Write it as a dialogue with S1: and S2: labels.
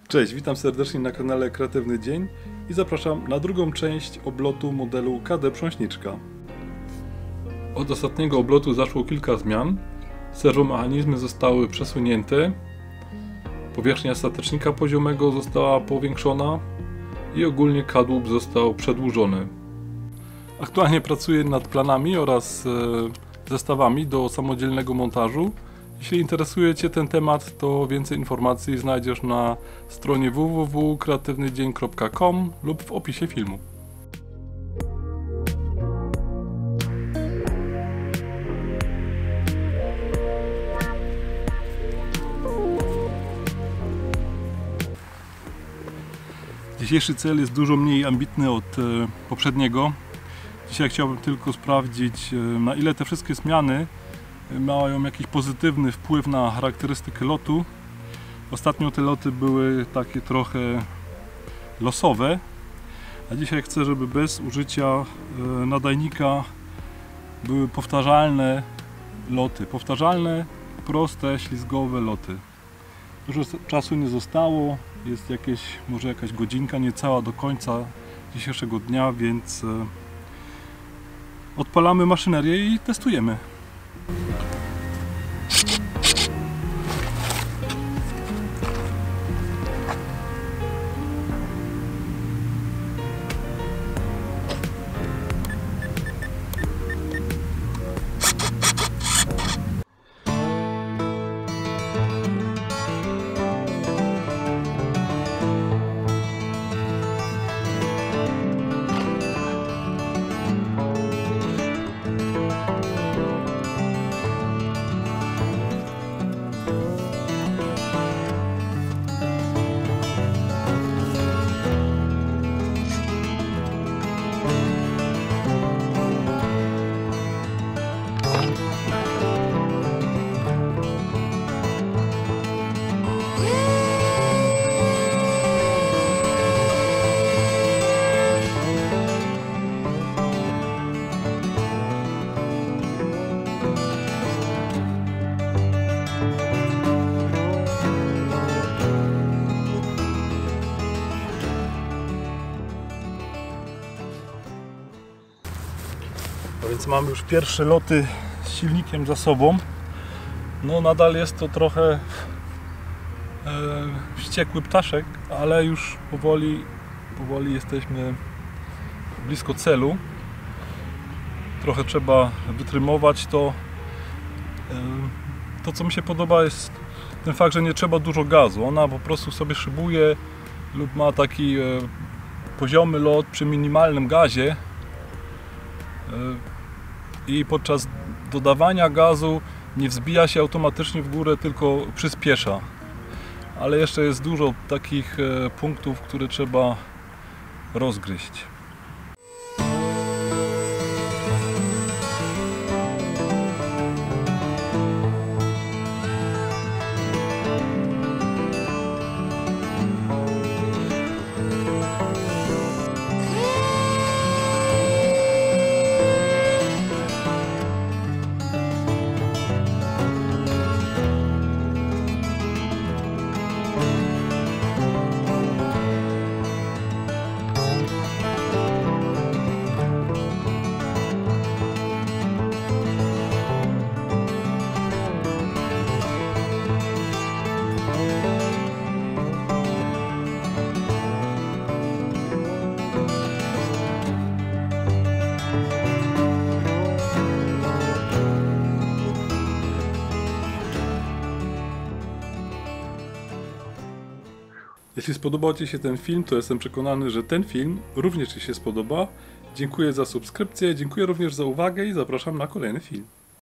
S1: Cześć, witam serdecznie na kanale Kreatywny Dzień i zapraszam na drugą część oblotu modelu KD Prząśniczka. Od ostatniego oblotu zaszło kilka zmian. Serwomechanizmy zostały przesunięte, powierzchnia statecznika poziomego została powiększona i ogólnie kadłub został przedłużony. Aktualnie pracuję nad planami oraz zestawami do samodzielnego montażu. Jeśli interesuje Cię ten temat, to więcej informacji znajdziesz na stronie www.kreatywnydzień.com lub w opisie filmu. Dzisiejszy cel jest dużo mniej ambitny od poprzedniego. Dzisiaj chciałbym tylko sprawdzić, na ile te wszystkie zmiany mają jakiś pozytywny wpływ na charakterystykę lotu. Ostatnio te loty były takie trochę losowe, a dzisiaj chcę, żeby bez użycia nadajnika były powtarzalne loty. Powtarzalne, proste, ślizgowe loty. Dużo czasu nie zostało, jest może jakaś godzinka niecała do końca dzisiejszego dnia, więc odpalamy maszynerię i testujemy. A więc mamy już pierwsze loty z silnikiem za sobą. No nadal jest to trochę wściekły ptaszek, ale już powoli jesteśmy blisko celu. Trochę trzeba wytrymować to. To, co mi się podoba, jest ten fakt, że nie trzeba dużo gazu. Ona po prostu sobie szybuje lub ma taki poziomy lot przy minimalnym gazie. I podczas dodawania gazu nie wzbija się automatycznie w górę, tylko przyspiesza. Ale jeszcze jest dużo takich punktów, które trzeba rozgryźć. Jeśli spodobał Ci się ten film, to jestem przekonany, że ten film również Ci się spodoba. Dziękuję za subskrypcję, dziękuję również za uwagę i zapraszam na kolejny film.